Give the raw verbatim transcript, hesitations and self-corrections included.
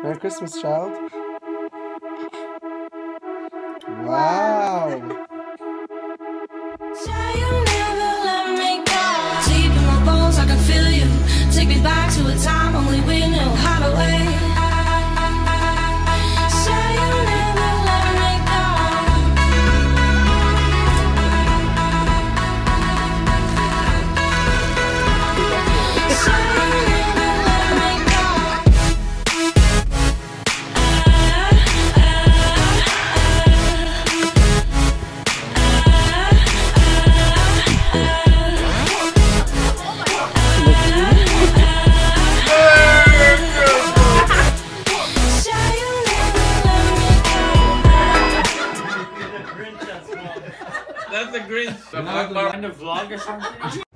Merry Christmas, child. Wow. Say you never let me go. Deep in my bones, I can feel you. Take me back to a time only we knew how to wait. Say you never let me go. Say you never let me go. That's a great. Am I behind a vlog or something?